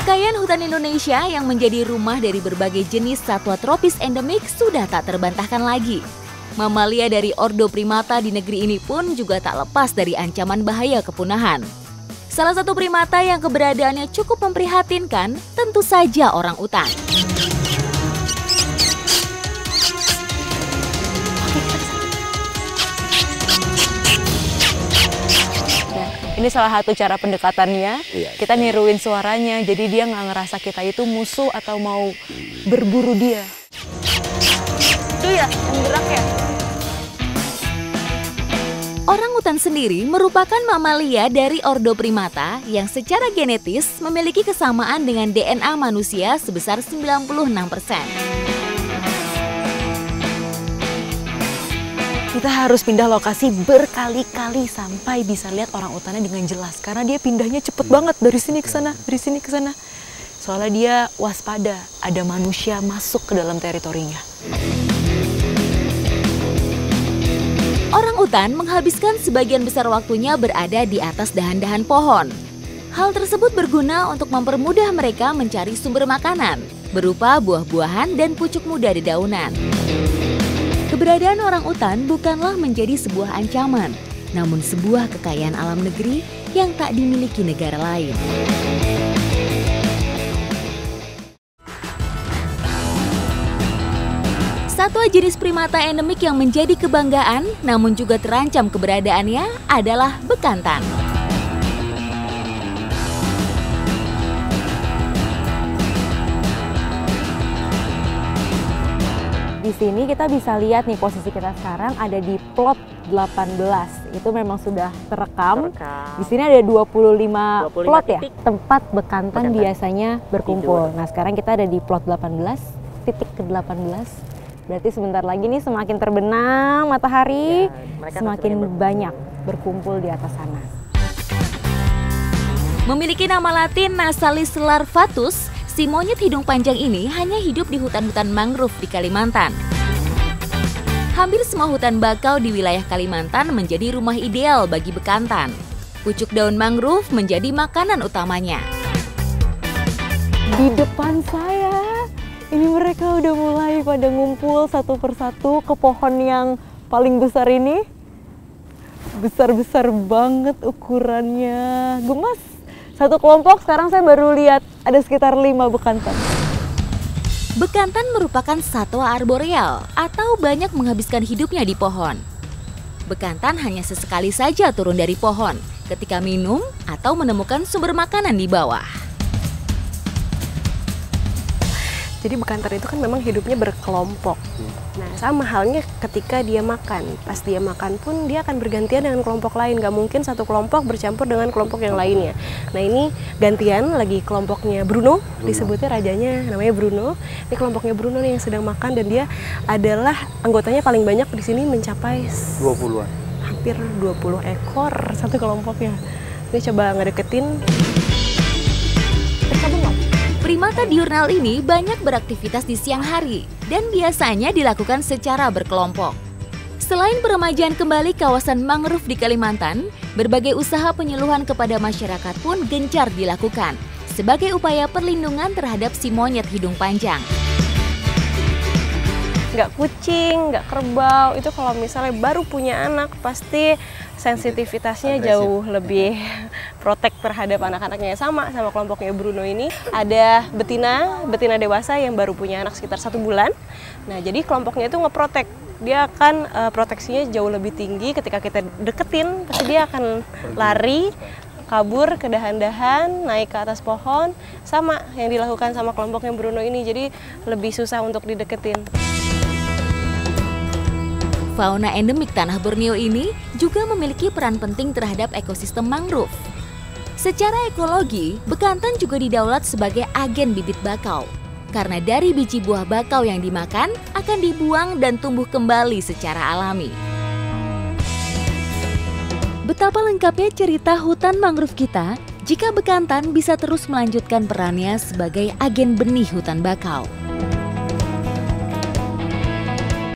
Kekayaan hutan Indonesia yang menjadi rumah dari berbagai jenis satwa tropis endemik sudah tak terbantahkan lagi. Mamalia dari ordo primata di negeri ini pun juga tak lepas dari ancaman bahaya kepunahan. Salah satu primata yang keberadaannya cukup memprihatinkan tentu saja orangutan. Ini salah satu cara pendekatannya, kita niruin suaranya, jadi dia nggak ngerasa kita itu musuh atau mau berburu dia. Itu ya, yang gerak ya. Orangutan sendiri merupakan mamalia dari ordo primata yang secara genetis memiliki kesamaan dengan DNA manusia sebesar 96%. Kita harus pindah lokasi berkali-kali sampai bisa lihat orangutannya dengan jelas. Karena dia pindahnya cepet banget dari sini ke sana, dari sini ke sana. Soalnya dia waspada, ada manusia masuk ke dalam teritorinya. Orangutan menghabiskan sebagian besar waktunya berada di atas dahan-dahan pohon. Hal tersebut berguna untuk mempermudah mereka mencari sumber makanan, berupa buah-buahan dan pucuk muda dedaunan. Keberadaan orangutan bukanlah menjadi sebuah ancaman, namun sebuah kekayaan alam negeri yang tak dimiliki negara lain. Satwa jenis primata endemik yang menjadi kebanggaan, namun juga terancam keberadaannya adalah bekantan. Di sini kita bisa lihat nih posisi kita sekarang ada di plot 18. Itu memang sudah terekam. Di sini ada 25 plot ya, tempat bekantan biasanya berkumpul. Nah, sekarang kita ada di plot 18, titik ke-18. Berarti sebentar lagi nih semakin terbenam matahari, semakin banyak berkumpul di atas sana. Memiliki nama latin Nasalis larvatus, si monyet hidung panjang ini hanya hidup di hutan-hutan mangrove di Kalimantan. Hampir semua hutan bakau di wilayah Kalimantan menjadi rumah ideal bagi bekantan. Pucuk daun mangrove menjadi makanan utamanya. Di depan saya, ini mereka udah mulai pada ngumpul satu persatu ke pohon yang paling besar ini. Besar-besar banget ukurannya, gemas. Satu kelompok sekarang saya baru lihat ada sekitar 5 bekantan. Bekantan merupakan satwa arboreal atau banyak menghabiskan hidupnya di pohon. Bekantan hanya sesekali saja turun dari pohon ketika minum atau menemukan sumber makanan di bawah. Jadi bekantan itu kan memang hidupnya berkelompok. Nah, sama halnya ketika dia makan. Pas dia makan pun dia akan bergantian dengan kelompok lain. Gak mungkin satu kelompok bercampur dengan kelompok yang lainnya. Nah, ini gantian lagi kelompoknya Bruno. Disebutnya rajanya namanya Bruno. Ini kelompoknya Bruno nih yang sedang makan dan dia adalah anggotanya paling banyak di sini mencapai 20-an. Hampir 20 ekor satu kelompoknya. Dia coba ngedeketin. Primata diurnal ini banyak beraktivitas di siang hari dan biasanya dilakukan secara berkelompok. Selain peremajaan kembali kawasan mangrove di Kalimantan, berbagai usaha penyuluhan kepada masyarakat pun gencar dilakukan sebagai upaya perlindungan terhadap si monyet hidung panjang. Nggak kucing, nggak kerbau, itu kalau misalnya baru punya anak pasti sensitivitasnya jauh lebih protek terhadap anak-anaknya. Sama kelompoknya Bruno ini ada betina dewasa yang baru punya anak sekitar 1 bulan. Nah, jadi kelompoknya itu ngeprotek. Dia akan proteksinya jauh lebih tinggi. Ketika kita deketin pasti dia akan lari, kabur ke dahan-dahan, naik ke atas pohon. Sama yang dilakukan sama kelompoknya Bruno ini, jadi lebih susah untuk dideketin. Fauna endemik tanah Borneo ini juga memiliki peran penting terhadap ekosistem mangrove. Secara ekologi, bekantan juga didaulat sebagai agen bibit bakau. Karena dari biji buah bakau yang dimakan akan dibuang dan tumbuh kembali secara alami. Betapa lengkapnya cerita hutan mangrove kita jika bekantan bisa terus melanjutkan perannya sebagai agen benih hutan bakau.